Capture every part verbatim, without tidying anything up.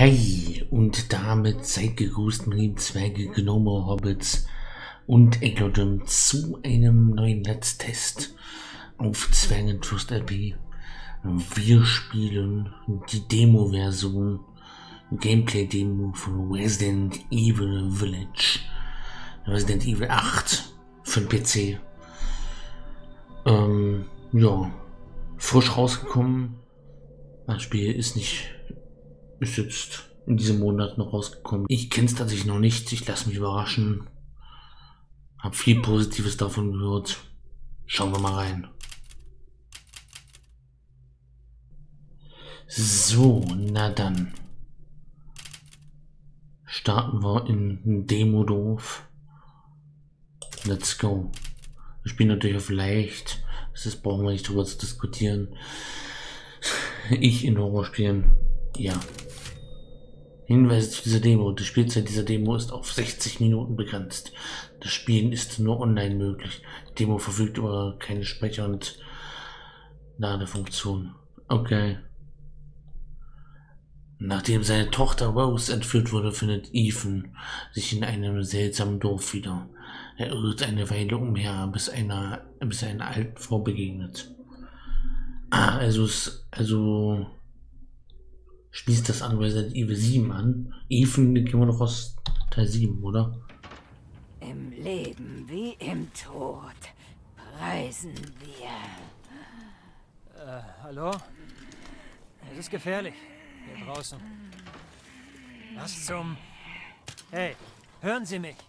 Hey, und damit seid gegrüßt, meine lieben Zwerge, Gnome, Hobbits und Eglodym zu einem neuen Let's Test auf Zwergentrust L P. Wir spielen die Demo-Version, Gameplay-Demo von Resident Evil Village, Resident Evil acht für den P C. Ähm, ja, frisch rausgekommen. Das Spiel ist nicht, ist jetzt in diesem Monat noch rausgekommen. Ich kenne es tatsächlich noch nicht. Ich lasse mich überraschen. Hab viel Positives davon gehört. Schauen wir mal rein. So, na dann. Starten wir in Demo-Dorf. Let's go. Wir spielen natürlich auf leicht. Das ist, brauchen wir nicht drüber zu diskutieren. Ich in Horrorspielen. Ja. Hinweise zu dieser Demo. Die Spielzeit dieser Demo ist auf sechzig Minuten begrenzt. Das Spielen ist nur online möglich. Die Demo verfügt über keine Speicher- und Ladefunktion. Okay. Nachdem seine Tochter Rose entführt wurde, findet Ethan sich in einem seltsamen Dorf wieder. Er irrt eine Weile umher, bis einer, bis er einer alten Frau begegnet. Ah, also, also schließt das an Resident Evil sieben an. Ethan, den kennen wir doch aus Teil sieben, oder? Im Leben wie im Tod preisen wir. Äh, hallo? Es ist gefährlich. Hier draußen. Was zum... Hey, hören Sie mich?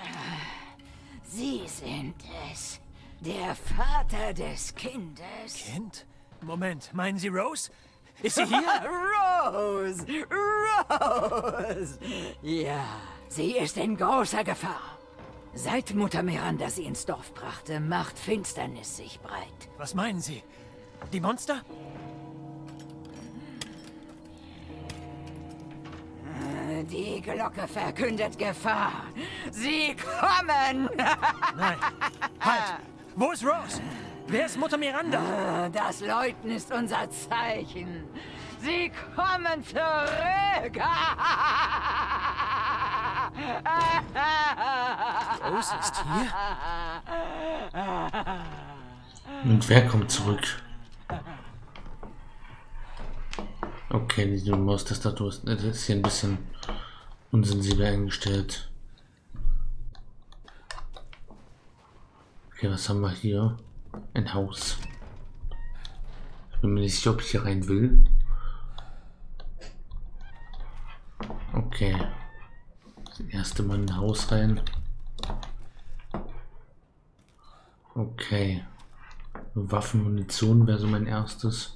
Sie sind es. Der Vater des Kindes. Kind? Moment, meinen Sie Rose? Ist sie hier? Rose! Rose! Ja, sie ist in großer Gefahr. Seit Mutter Miranda sie ins Dorf brachte, macht Finsternis sich breit. Was meinen Sie? Die Monster? Die Glocke verkündet Gefahr. Sie kommen! Nein. Halt! Wo ist Rose? Wer ist Mutter Miranda? Das Läuten ist unser Zeichen. Sie kommen zurück! Rose ist hier? Und wer kommt zurück? Okay, diese Maustastatur ist, das ist hier ein bisschen unsensibel eingestellt. Okay, was haben wir hier? Ein Haus. Ich bin mir nicht sicher, ob ich hier rein will. Okay. Das erste Mal in ein Haus rein. Okay. Waffen, Munition wäre so mein erstes.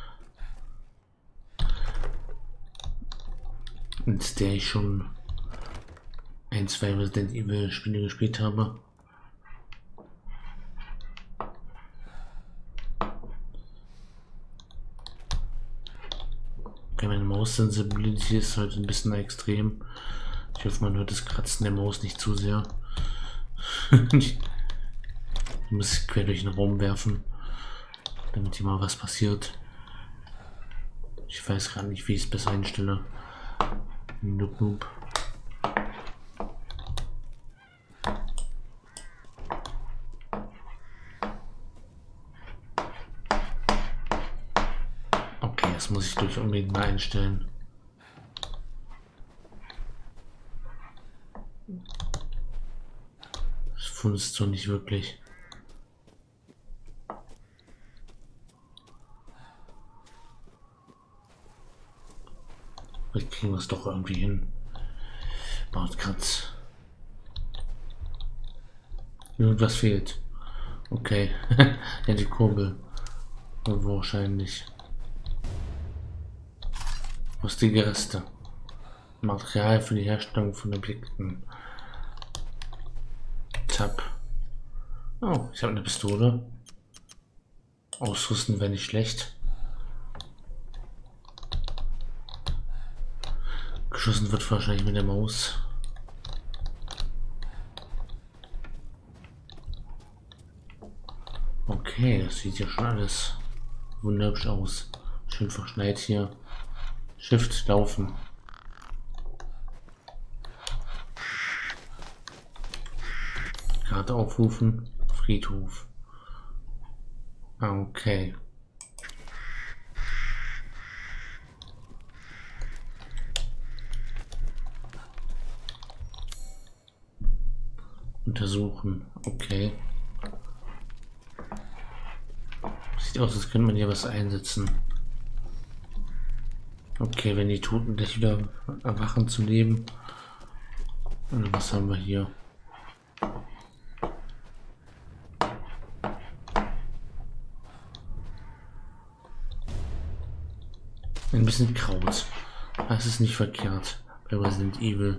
Mit der ich schon ein, zwei Resident Evil Spiele gespielt habe. Okay, meine Maus-Sensibilität ist heute ein bisschen extrem. Ich hoffe, man hört das Kratzen der Maus nicht zu sehr. Ich muss quer durch den Raum werfen, damit hier mal was passiert. Ich weiß gar nicht, wie ich es besser einstelle. Nope, nope. Okay, das muss ich durch unbedingt mal einstellen. Das funzt so nicht wirklich. Vielleicht kriegen wir es doch irgendwie hin. Baut Katz. Irgendwas fehlt. Okay. Ja, die Kurbel. Wahrscheinlich. Rüstige Reste. Material für die Herstellung von Objekten. Tab. Oh, ich habe eine Pistole. Ausrüsten wäre nicht schlecht. Geschossen wird wahrscheinlich mit der Maus. Okay, das sieht ja schon alles wunderhübsch aus. Schön verschneit hier. Shift laufen. Karte aufrufen. Friedhof. Ah, okay. Untersuchen. Okay. Sieht aus, als könnte man hier was einsetzen. Okay, wenn die Toten gleich wieder erwachen zu leben. Und was haben wir hier? Ein bisschen Kraut. Das ist nicht verkehrt bei Resident Evil.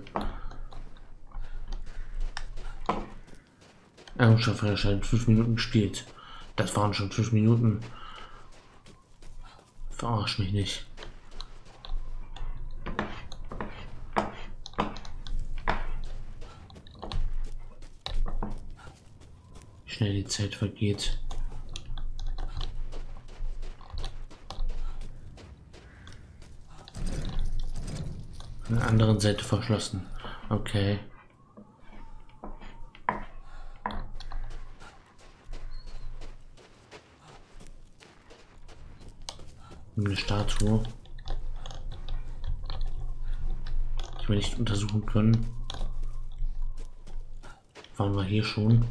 Errungenschaft erscheint fünf Minuten gespielt. Das waren schon fünf Minuten. Verarsch mich nicht. Wie schnell die Zeit vergeht. An der anderen Seite verschlossen. Okay. Eine Statue, die wir nicht untersuchen können. Waren wir hier schon?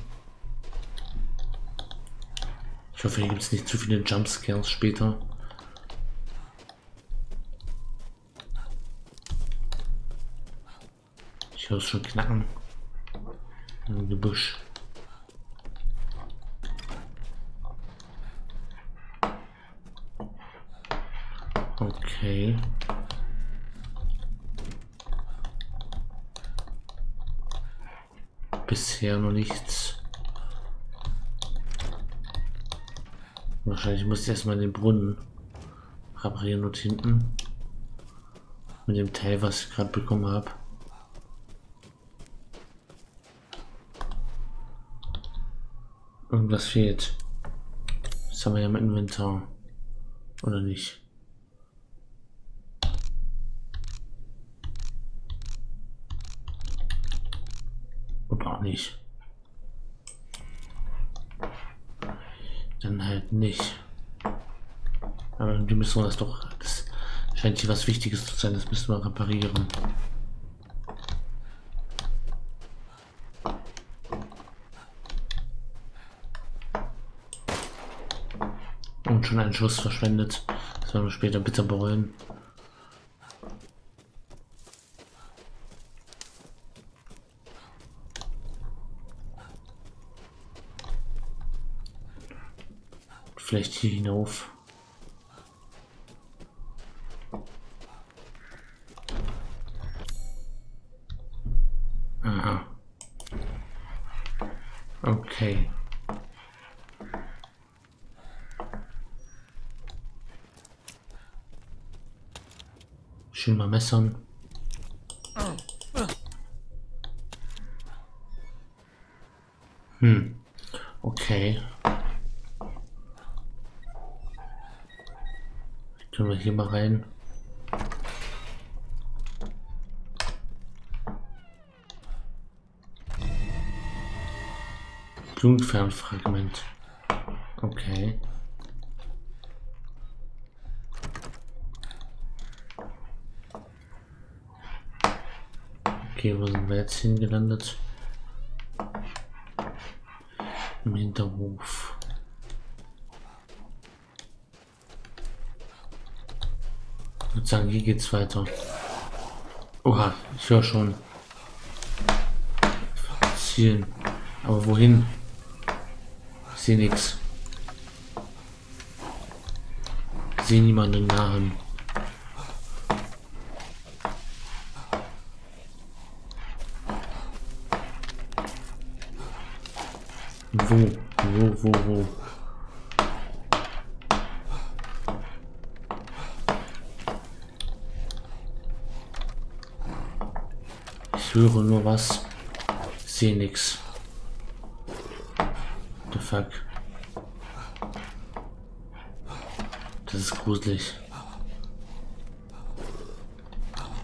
Ich hoffe, hier gibt es nicht zu viele Jumpscares später. Ich höre es schon knacken. Im Gebüsch. Okay. Bisher noch nichts. Wahrscheinlich muss ich erstmal den Brunnen reparieren und hinten. Mit dem Teil, was ich gerade bekommen habe. Irgendwas fehlt. Das haben wir ja im Inventar. Oder nicht? Oder auch nicht. Dann halt nicht. Aber wir müssen das doch. Das scheint hier was Wichtiges zu sein. Das müssen wir reparieren. Und schon einen Schuss verschwendet. Das werden wir später bitter bereuen. Vielleicht hier hinauf. Aha. Okay. Schön mal messern. Hm. Okay. Können wir hier mal rein. Blutfernfragment. Okay. Okay, wo sind wir jetzt hingelandet? Im Hinterhof. Ich würde sagen, hier geht's weiter. Oha, ich höre schon. Zielen. Aber wohin? Ich sehe nichts. Ich sehe niemanden nahen. Wo? Wo, wo, wo? Ich höre nur was. Sehe nichts. The fuck. Das ist gruselig.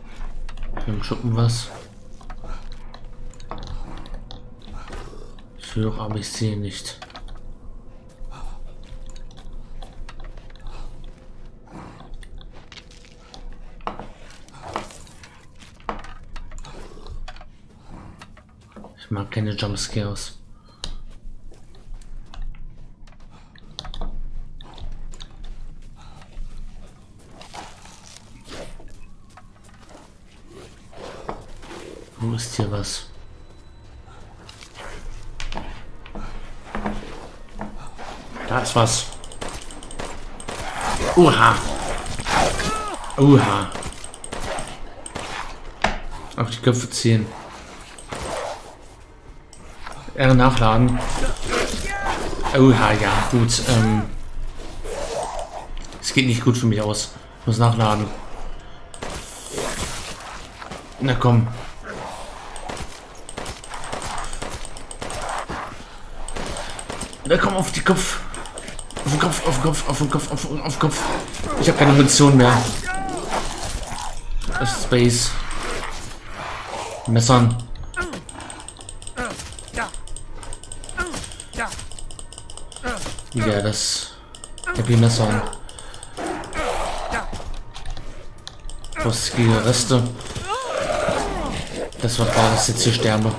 Hier im Schuppen was. Ich höre, aber ich sehe nicht. Ich mag keine Jumpscares. Wo ist hier was? Da ist was. Oha. Oha. Auf die Köpfe ziehen. R nachladen. Oha, ja, gut. Ähm, es geht nicht gut für mich aus. Ich muss nachladen. Na komm. Na komm, auf die Kopf. Auf den Kopf, auf den Kopf, auf den Kopf, auf den, auf den Kopf. Ich habe keine Munition mehr. Das ist Space. Messern. Ja, das Happy Messern. Rostige Reste. Das war klar, dass ich jetzt hier sterbe.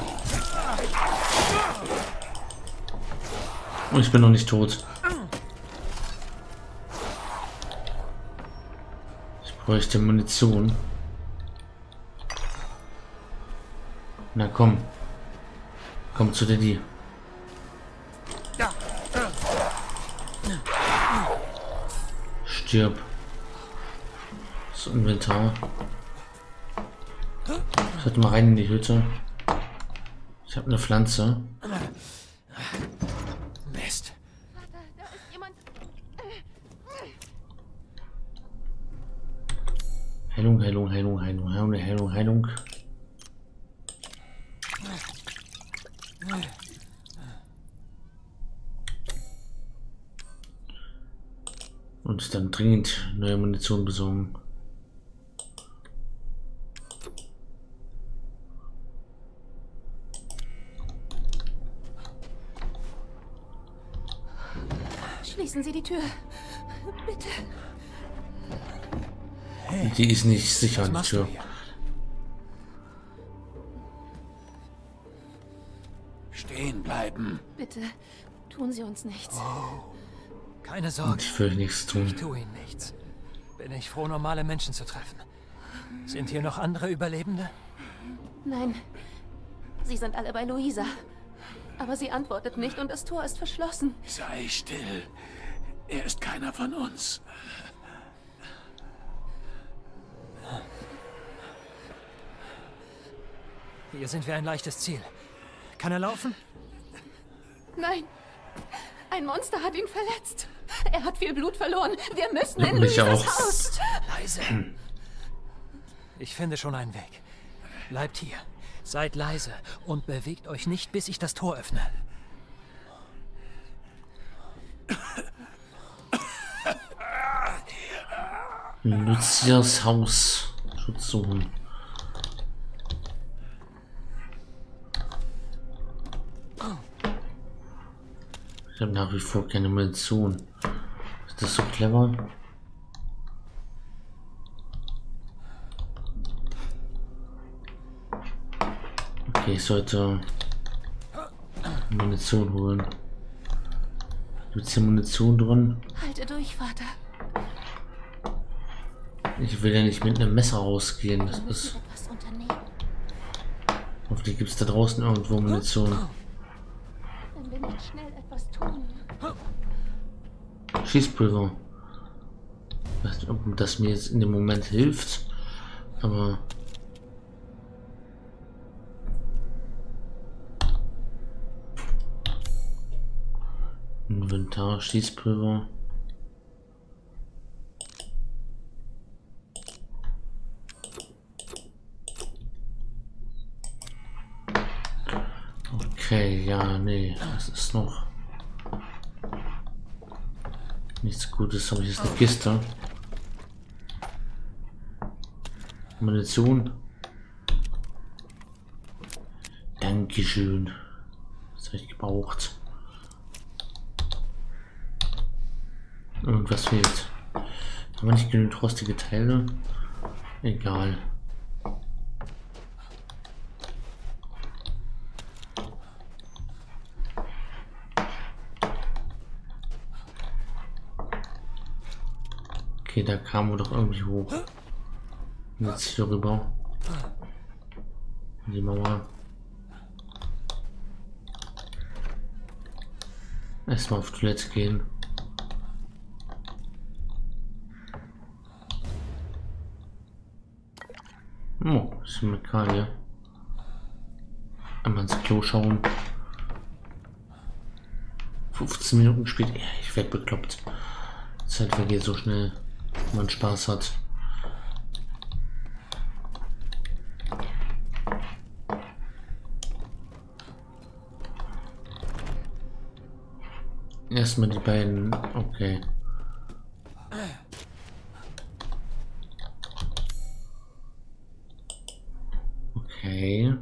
Und ich bin noch nicht tot. Ich bräuchte Munition. Na komm. Komm zu Daddy. Stirb. Das Inventar. Ich sollte mal rein in die Hütte. Ich habe eine Pflanze. Mist. Heilung, Heilung, Heilung, Heilung, Heilung, Heilung, Heilung. Und dann dringend neue Munition besorgen. Schließen Sie die Tür. Bitte. Hey, Die ist nicht sicher, was die machst Tür. du hier? Stehen bleiben. Bitte, tun Sie uns nichts. Keine Und Sorge. ich will nichts tun. Ich tue ihnen nichts. Bin ich froh, normale Menschen zu treffen. Sind hier noch andere Überlebende? Nein, Sie sind alle bei Luisa. Aber sie antwortet nicht und das Tor ist verschlossen. Sei still. Er ist keiner von uns. Hier sind wir ein leichtes Ziel. Kann er laufen? Nein, ein Monster hat ihn verletzt. Er hat viel Blut verloren. Wir müssen in Mich Luisas auch. Haus. Leise. Ich finde schon einen Weg. Bleibt hier. Seid leise und bewegt euch nicht, bis ich das Tor öffne. Lucias Haus. Schutz suchen. Ich habe nach wie vor keine Munition. Ist das so clever? Okay, ich sollte Munition holen. Gibt es hier Munition drin? Halte durch, Vater. Ich will ja nicht mit einem Messer rausgehen. Das Wir müssen ist. etwas unternehmen. Hoffentlich gibt es da draußen irgendwo Munition. Wenn wir nicht schnell etwas tun. Schießpulver. Ich weiß nicht, ob das mir jetzt in dem Moment hilft. Aber. Inventar, Schießpulver. Okay, ja, nee, das ist noch nichts Gutes. Habe ich jetzt eine Kiste? Munition. Dankeschön. Das habe ich gebraucht. Irgendwas fehlt. Haben wir nicht genügend rostige Teile? Egal. Okay, da kamen wir doch irgendwie hoch. Und jetzt hier rüber. Die Mauer. Erstmal auf Toilette gehen. Oh, das ist ein Mekanier. Einmal ins Klo schauen. fünfzehn Minuten später. Ja, ich werde bekloppt. Zeit vergeht so schnell, wenn man Spaß hat. Erstmal die beiden. Okay. Okay.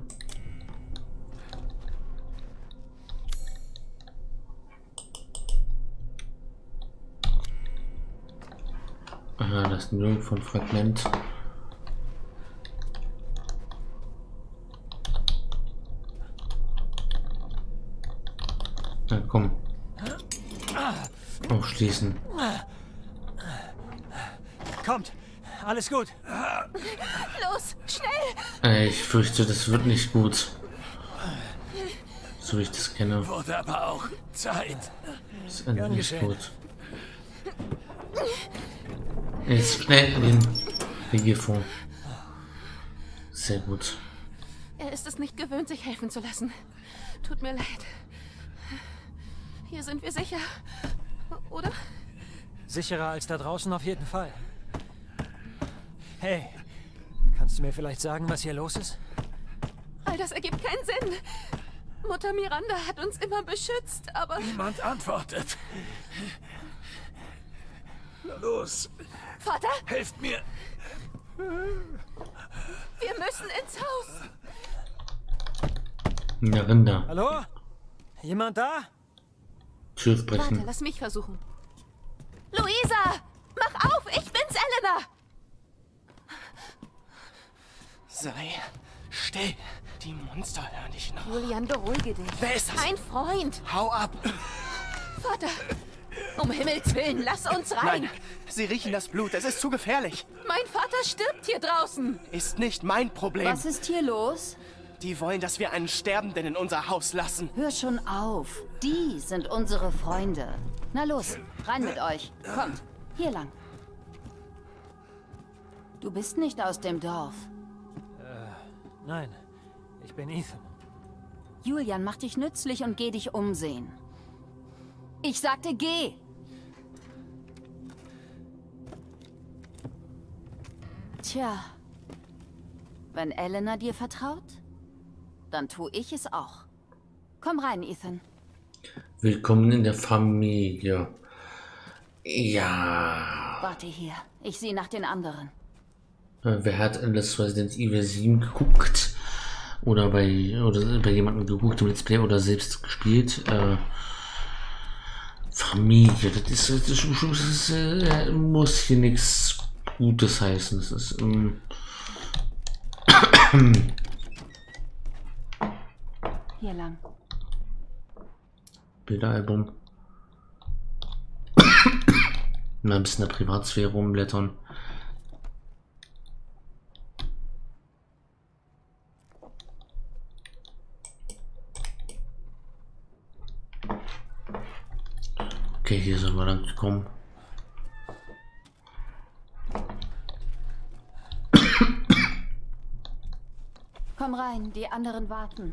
Ah, das ist ein von Fragment. Na komm. Aufschließen. Kommt, alles gut. Los, schnell! Äh, ich fürchte, das wird nicht gut. So wie ich das kenne. Wurde aber auch Zeit. Das endet Gern nicht geschehen. gut. Jetzt schnell in den Regierfonds. Sehr gut. Er ist es nicht gewöhnt, sich helfen zu lassen. Tut mir leid. Hier sind wir sicher. Oder? Sicherer als da draußen auf jeden Fall. Hey, kannst du mir vielleicht sagen, was hier los ist? All das ergibt keinen Sinn. Mutter Miranda hat uns immer beschützt, aber Niemand antwortet. Na los, Vater, helft mir. wir müssen ins Haus. Ja, Rinder. Hallo? Jemand da? Tür Warte, brechen. lass mich versuchen. Luisa, mach auf, ich bin's, Elena. Sei still. Die Monster hören dich noch. Julian, beruhige dich. Wer ist das? Kein Freund. Hau ab. Vater, um Himmels Willen, lass uns rein. Nein, sie riechen das Blut. Es ist zu gefährlich. Mein Vater stirbt hier draußen. Ist nicht mein Problem. Was ist hier los? Die wollen, dass wir einen Sterbenden in unser Haus lassen. Hör schon auf. Die sind unsere Freunde. Na los, rein mit euch. Kommt, hier lang. Du bist nicht aus dem Dorf. Nein, ich bin Ethan. Julian, mach dich nützlich und geh dich umsehen. Ich sagte, geh! Tja, wenn Elena dir vertraut, dann tue ich es auch. Komm rein, Ethan. Willkommen in der Familie. Ja. Warte hier, ich sehe nach den anderen. Äh, Wer hat alles Resident Evil sieben geguckt? Oder bei oder bei jemandem geguckt im Let's Play oder selbst gespielt? Äh, Familie, das ist, das ist, das ist äh, muss hier nichts Gutes heißen. Das ist ähm, Hier lang. Bilderalbum. Mal ein bisschen in der Privatsphäre rumblättern. Okay, hier sind wir dann gekommen. Komm rein, die anderen warten.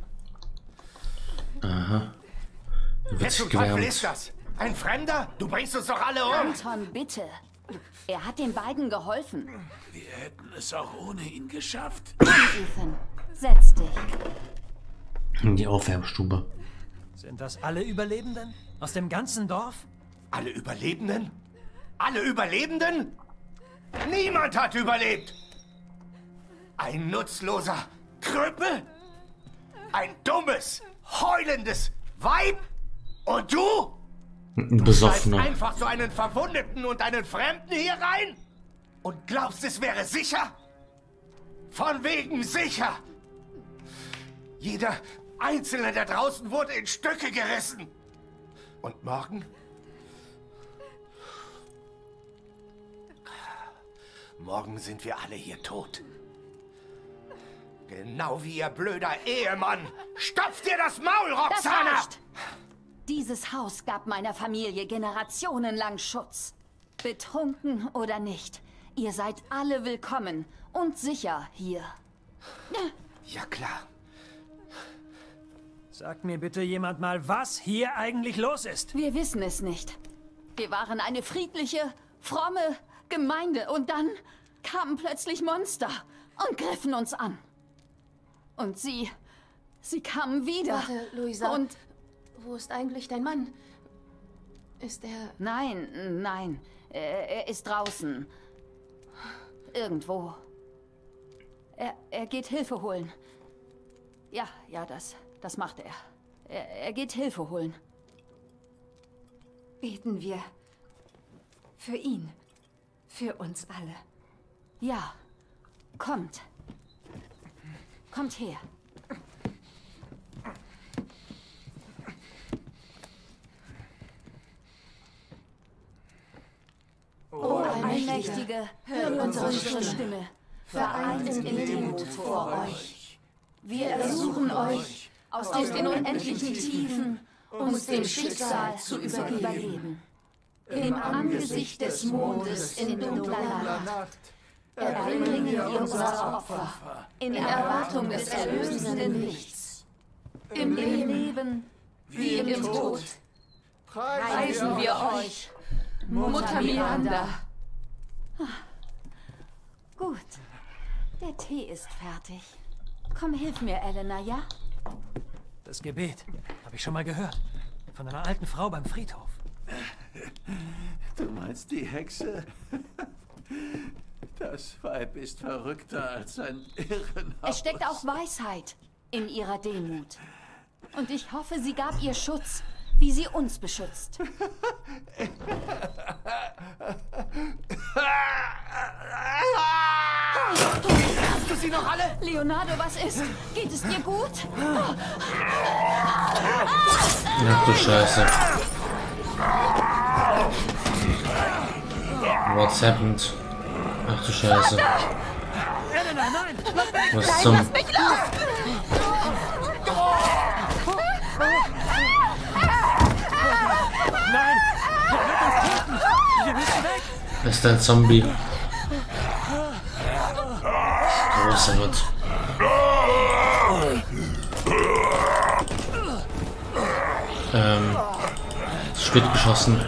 Aha. Wird Wer sich zum Teufel gewärmt. ist das? Ein Fremder? Du bringst uns doch alle um! Anton, bitte. Er hat den beiden geholfen. Wir hätten es auch ohne ihn geschafft. Ethan, setz dich. In die Aufwärmstube. Sind das alle Überlebenden? Aus dem ganzen Dorf? Alle Überlebenden? Alle Überlebenden? Niemand hat überlebt! Ein nutzloser Krüppel? Ein dummes, heulendes Weib? Und du? Ein Du Besoffener. schleifst einfach so einen Verwundeten und einen Fremden hier rein? Und glaubst, es wäre sicher? Von wegen sicher! Jeder Einzelne da draußen wurde in Stücke gerissen. Und morgen? Morgen sind wir alle hier tot. Genau wie ihr blöder Ehemann. Stopf dir das Maul, Das Roxana! reicht! Dieses Haus gab meiner Familie generationenlang Schutz. Betrunken oder nicht, ihr seid alle willkommen und sicher hier. Ja klar. Sagt mir bitte jemand mal, was hier eigentlich los ist. Wir wissen es nicht. Wir waren eine friedliche, fromme Gemeinde und dann kamen plötzlich Monster und griffen uns an. Und sie, sie kamen wieder. Warte, Luisa. Und wo ist eigentlich dein Mann? Ist er... nein, nein, er, er ist draußen. Irgendwo. Er, er geht Hilfe holen. Ja, ja, das, das macht er. er. Er geht Hilfe holen. Beten wir für ihn. Für uns alle. Ja, kommt. Kommt her. O Allmächtige, hört unsere Stimme, vereint in Demut vor euch. Wir ersuchen euch, aus den unendlichen Tiefen uns dem Schicksal zu übergeben. Im Angesicht des Mondes in dunkler Nacht erbringen wir unser Opfer in Erwartung des erlösenden Lichts. Im Leben wie im Tod preisen wir euch, Mutter Miranda. Gut, der Tee ist fertig. Komm, hilf mir, Elena, ja? Das Gebet habe ich schon mal gehört. Von einer alten Frau beim Friedhof. Du meinst die Hexe? Das Weib ist verrückter als ein Irrenhaus. Es steckt auch Weisheit in ihrer Demut. Und ich hoffe, sie gab ihr Schutz, wie sie uns beschützt. Hast du sie noch alle? Leonardo, was ist? Geht es dir gut? Ach du Scheiße. What's happened? Ach du Scheiße. Elena, nein! Lass mich! Was zum... Lass mich los! Nein! Der wird uns töten! Wir müssen weg! Ist ein Zombie. Großer Gott. Ähm... Spät geschossen.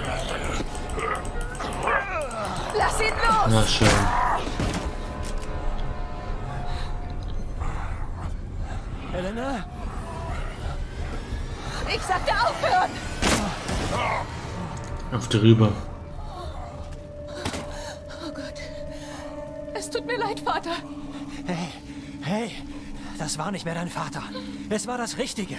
Lass ihn los! Na schön. Elena? Ich sagte aufhören! Auf die Rübe. Oh Gott. Es tut mir leid, Vater. Hey, hey! Das war nicht mehr dein Vater. Es war das Richtige.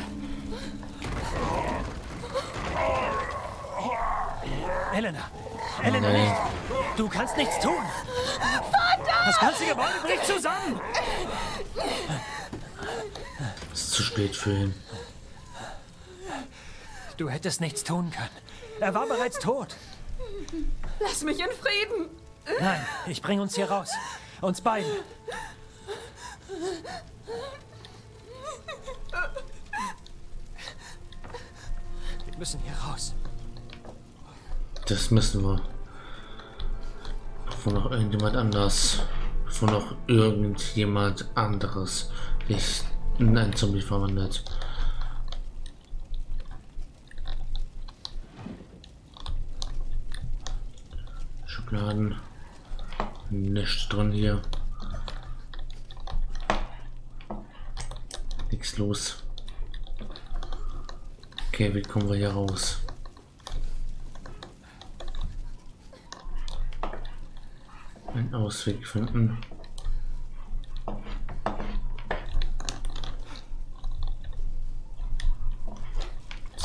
Elena! Elena, Nein. nicht! Du kannst nichts tun! Vater! Das ganze Gebäude bricht zusammen! Es ist zu spät für ihn. Du hättest nichts tun können. Er war bereits tot. Lass mich in Frieden. Nein, ich bring uns hier raus. Uns beiden. Wir müssen hier raus. Das müssen wir. Bevor noch irgendjemand anders. Bevor noch irgendjemand anderes sich in ein Zombie verwandelt. Schubladen. Nichts drin hier. Nichts los. Okay, wie kommen wir hier raus? Einen Ausweg finden.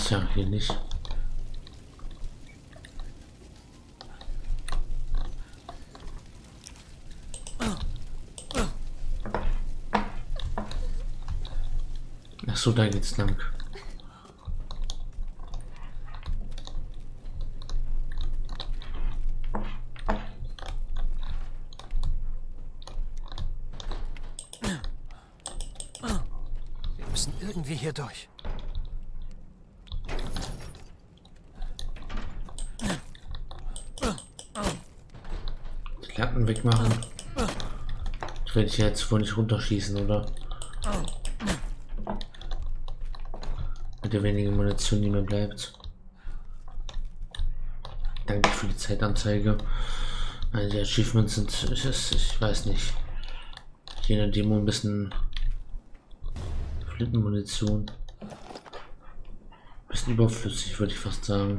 Tja, hier nicht. Ach so, da geht's lang. Wir müssen irgendwie hier durch. Die Latten wegmachen. Ich werde ich jetzt wohl nicht runterschießen, oder? Mit der wenigen Munition, die mir bleibt. Danke für die Zeitanzeige. Also die Achievements sind, ich, ich weiß nicht. Je nach Demo ein bisschen Flintenmunition. Bisschen überflüssig, würde ich fast sagen.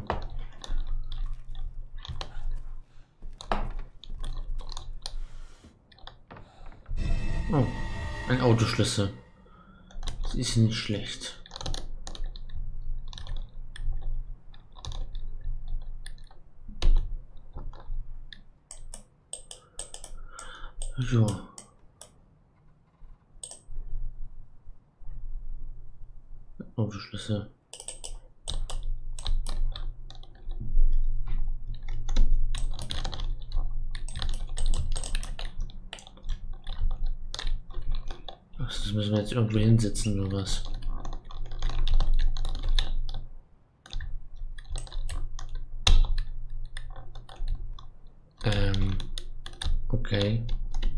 Oh, ein Autoschlüssel. Das ist nicht schlecht. So. Autoschlüssel. Das müssen wir jetzt irgendwo hinsetzen oder was? Ähm. Okay.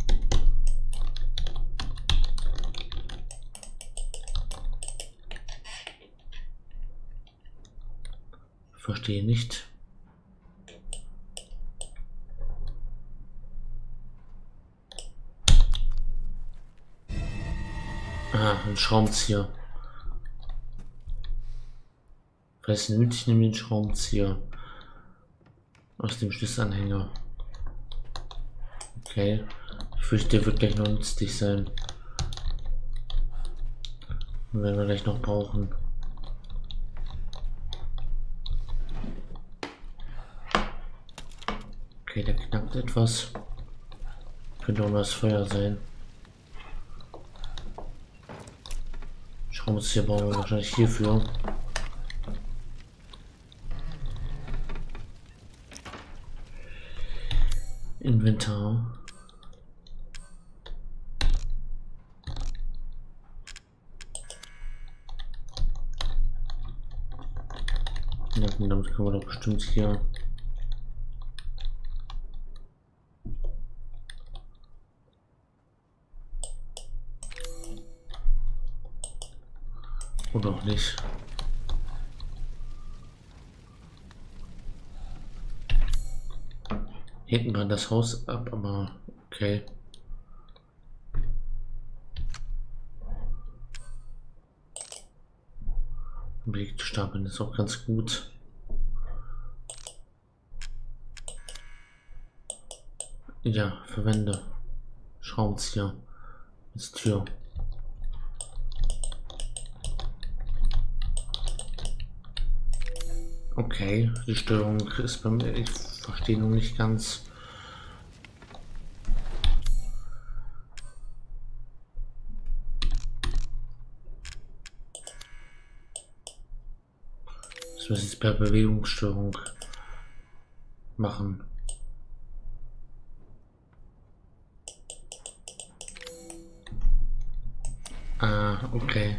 Verstehe nicht. Ah, ein Schraubenzieher. Vielleicht nötig, nehme den Schraubenzieher aus dem Schlüsselanhänger. Okay. Ich fürchte, der wird gleich noch nützlich sein. Den werden wir gleich noch brauchen. Okay, der knackt etwas. Könnte auch nur das Feuer sein. Schraubenzieher brauchen wir wahrscheinlich hierfür. Inventar. Ja, damit können wir doch bestimmt hier oder auch nicht. Hinten brennt das Haus ab, aber okay. Belegte Stapeln ist auch ganz gut. Ja, verwende Schraubenzieher als Tür. Okay, die Steuerung ist bei mir, ich verstehe noch nicht ganz. Das muss ich jetzt per Bewegungssteuerung machen. Ah, okay.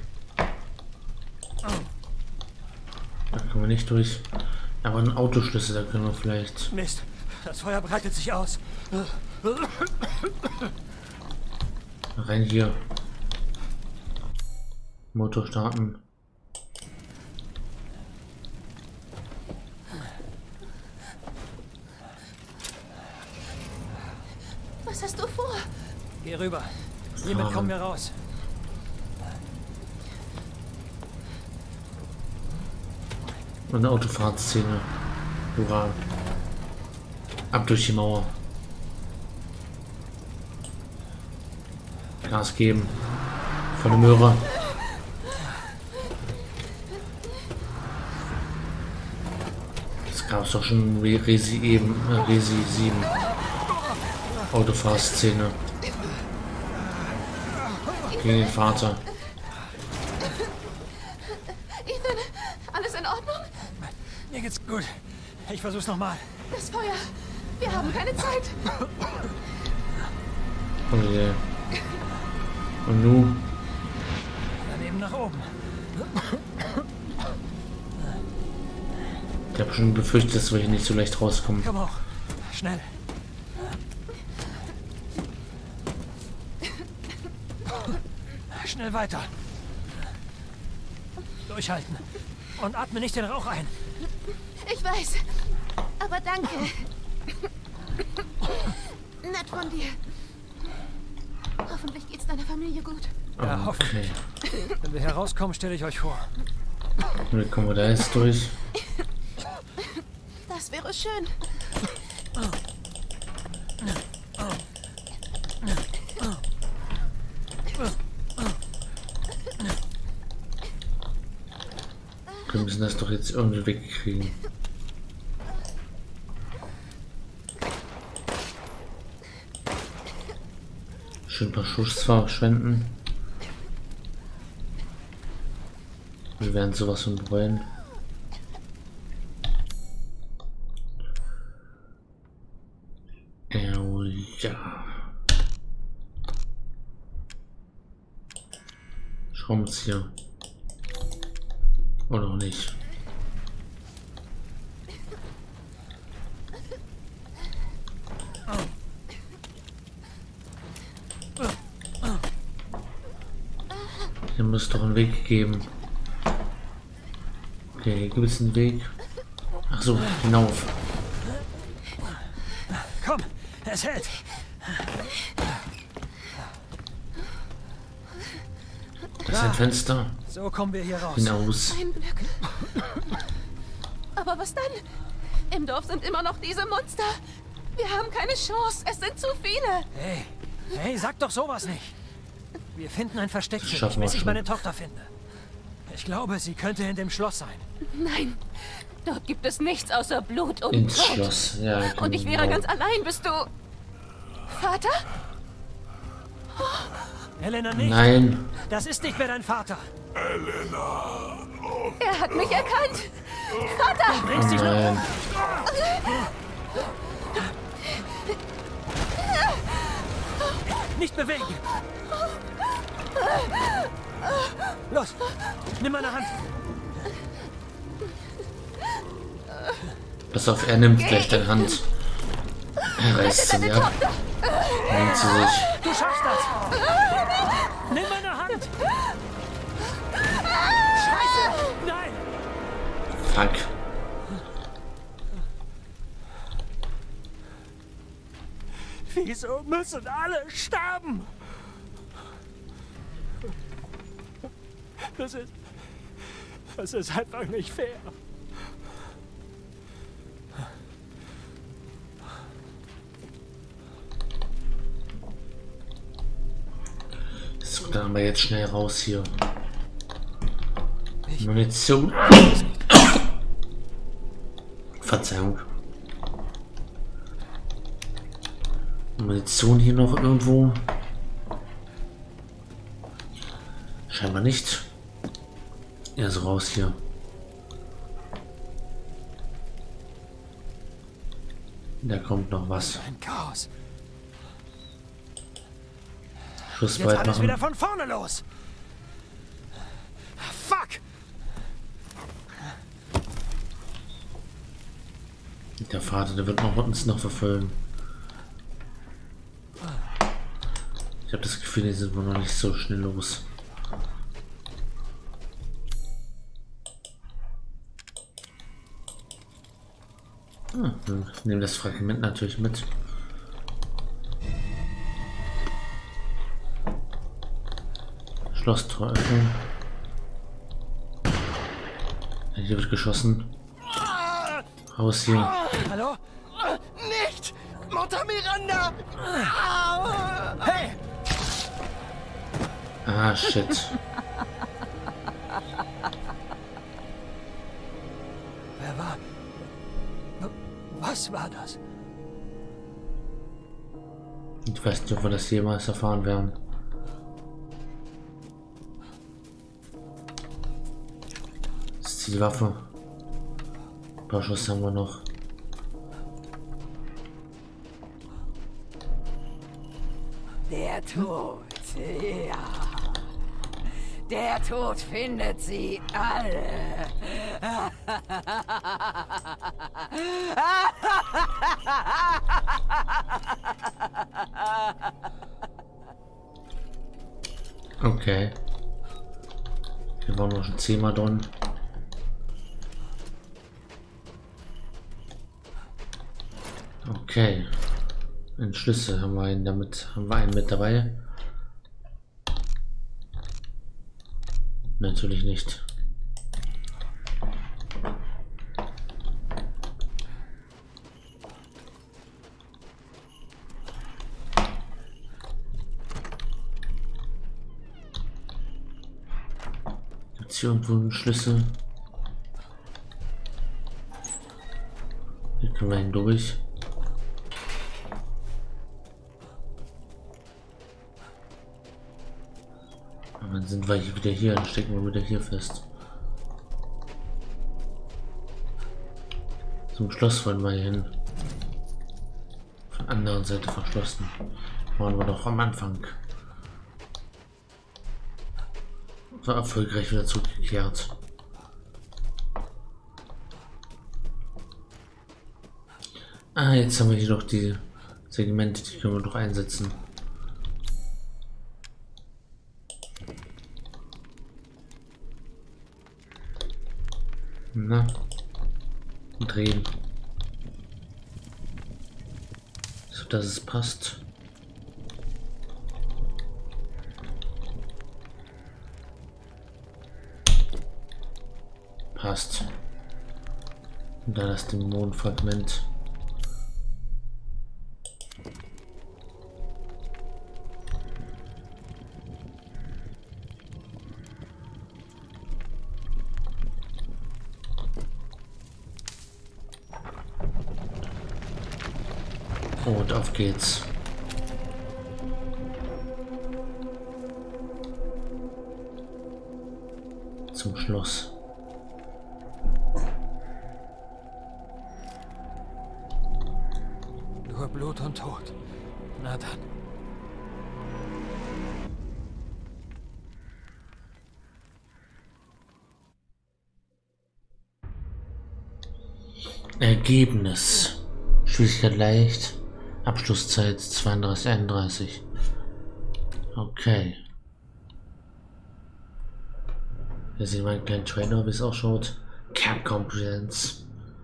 Da können wir nicht durch. Aber ein Autoschlüssel, da können wir vielleicht. Mist, das Feuer breitet sich aus. Rein hier. Motor starten. Was hast du vor? Geh rüber. Hiermit kommen wir raus. Und eine Autofahrtszene. Hurra. Ab durch die Mauer. Gas geben. Volle Möhre. Gab es doch schon Resi eben, äh, Resi sieben Autofahrszene gegen den Vater. Ethan, alles in Ordnung? Mir geht's gut. Ich versuch's nochmal. Das Feuer. Wir haben keine Zeit. Oh je. Und nun? Daneben nach oben. Ich habe schon befürchtet, dass wir hier nicht so leicht rauskommen. Komm hoch. Schnell. Schnell weiter. Durchhalten. Und atme nicht den Rauch ein. Ich weiß. Aber danke. Nett von dir. Hoffentlich geht's deiner Familie gut. Ja, hoffentlich. Wenn wir herauskommen, stelle ich euch vor. Wie kommen wir da jetzt durch? Das wäre schön. Wir müssen das doch jetzt irgendwie wegkriegen. Schön ein paar Schuss verschwenden. Wir werden sowas von bereuen. Oh, ja. Schraubenzieher. Oder auch nicht. Hier muss es doch einen Weg geben. Okay, hier gibt es einen Weg. Ach so, hinauf. Komm, es hält. Das ist ein Fenster. So kommen wir hier raus. Hinaus. Ein Glück. Aber was dann? Im Dorf sind immer noch diese Monster. Wir haben keine Chance. Es sind zu viele. Hey, hey, sag doch sowas nicht. Wir finden ein Versteck Das für dich, schaffen wir bis ich schon. meine Tochter finde. Ich glaube, sie könnte in dem Schloss sein. Nein, dort gibt es nichts außer Blut und Ins Tod. Schloss. Ja, genau. Und ich wäre ganz allein. Bist du... Vater? Helena, nicht. Nein. Das ist nicht mehr dein Vater. Er hat mich erkannt. Vater! Bringst dich Nein. um. Nicht bewegen. Los, nimm meine Hand. Pass auf, er nimmt gleich deine Hand. Er reißt sie ab. Nimmt sie sich. Du schaffst das. Nimm meine Hand. Scheiße. Nein. Fuck. Wieso müssen alle sterben? Das ist... Das ist einfach nicht fair. So, dann haben wir jetzt schnell raus hier. Munition. Verzeihung. Munition hier noch irgendwo? Scheinbar nicht. Ja, so raus hier. Da kommt noch was. Ein Chaos. Schuss Jetzt weit alles wieder machen. von vorne los. Fuck. Der Vater, der wird noch uns noch verfolgen. Ich habe das Gefühl, die sind wohl noch nicht so schnell los. Ah, wir nehmen das Fragment natürlich mit. Schlosstor öffnen. Ja, hier wird geschossen. Raus hier. Hallo? Nicht! Mutter Miranda! Hey! Ah, shit. Wer war... Was war das? Ich weiß nicht, ob wir das jemals erfahren werden. Das ist die Waffe. Ein paar Schuss haben wir noch. Der Tod, ja. Der Tod findet sie alle. Okay. Hier war noch ein Zemadon. Okay. Ein Schlüssel haben wir einen damit, haben wir einen mit dabei. Natürlich nicht. Gibt es hier irgendwo einen Schlüssel? Hier können wir hindurch. Dann sind wir hier wieder hier, dann stecken wir wieder hier fest. Zum Schloss wollen wir hier hin. Von der anderen Seite verschlossen. Waren wir doch am Anfang. So erfolgreich wieder zurückgekehrt. Ah, jetzt haben wir hier doch die Segmente, die können wir doch einsetzen. Na, drehen. So, dass es passt. Passt. Und dann das Dämonenfragment. Und auf geht's. Zum Schloss. Nur Blut und Tod. Na dann. Ergebnis. Schwierigkeit leicht. Abschlusszeit zweiunddreißig, einunddreißig. Okay. Hier sehen wir einen kleinen Trailer, wie es ausschaut. Capcom Presents.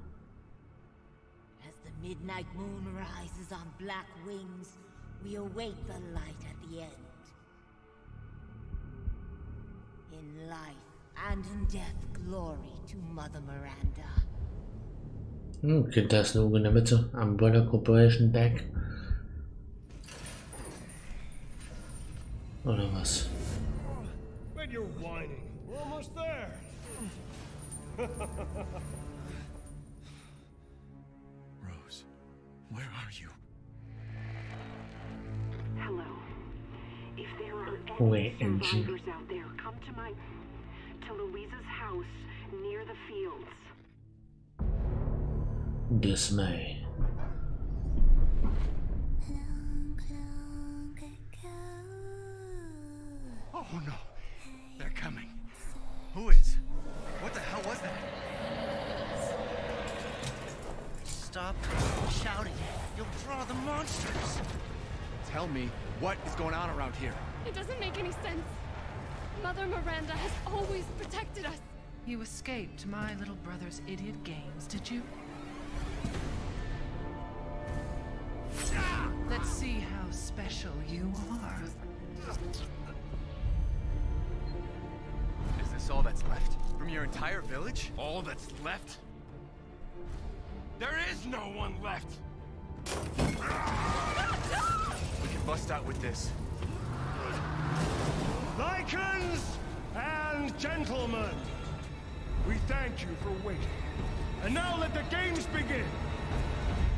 As the midnight moon rises on black wings, we await the light at the end. In life and in death, glory to Mother Miranda. Okay, da ist ein Logo in der Mitte. Umbrella Corporation Back. Oder was? When you're whining, we're almost there. Rose, where are you? Hello. If there are Wait, any survivors out there, come to my to Louisa's house near the fields. Dismay. Oh no, they're coming. Who is? What the hell was that? Stop shouting. You'll draw the monsters. Tell me, what is going on around here? It doesn't make any sense. Mother Miranda has always protected us. You escaped my little brother's idiot games, did you? Let's see how special you are. Is this all that's left? From your entire village? All that's left? There is no one left. We can bust out with this. Lycans and gentlemen, we thank you for waiting. And now let the games begin.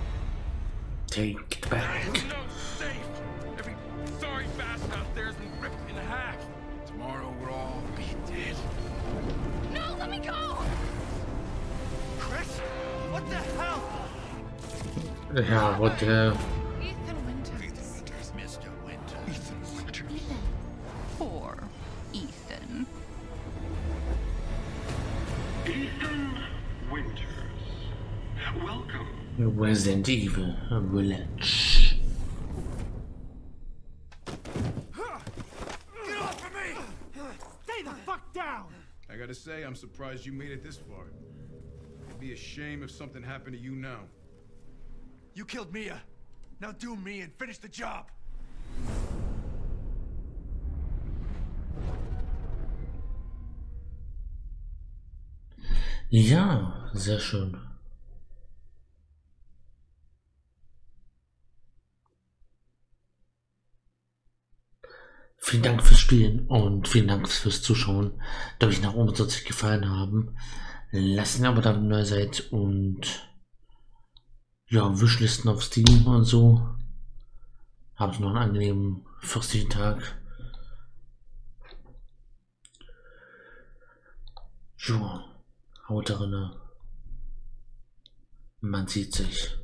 Take it back. There's no safe. Every sorry bastard out there's been ripped in half. Tomorrow we'll all be dead. No, let me go! Chris, what the hell? Ja, what the... Ethan Winters. Ethan Winters, Mister Winters. Ethan Winters. Ethan. Poor Ethan. Ethan Winters. Welcome. Resident Evil Village. Get off of me! Stay the fuck down! I gotta say, I'm surprised you made it this far. It'd be a shame if something happened to you now. You killed Mia. Now do me and finish the job. Ja, sehr schön. Vielen Dank fürs Spielen und vielen Dank fürs Zuschauen. Da ich nach oben soll es euch gefallen haben. Lasst ein Abo da, wenn ihr neu seid und ja, Wishlisten auf Steam und so. Habt noch einen angenehmen fürstlichen Tag. Ja, haut darin. Man sieht sich.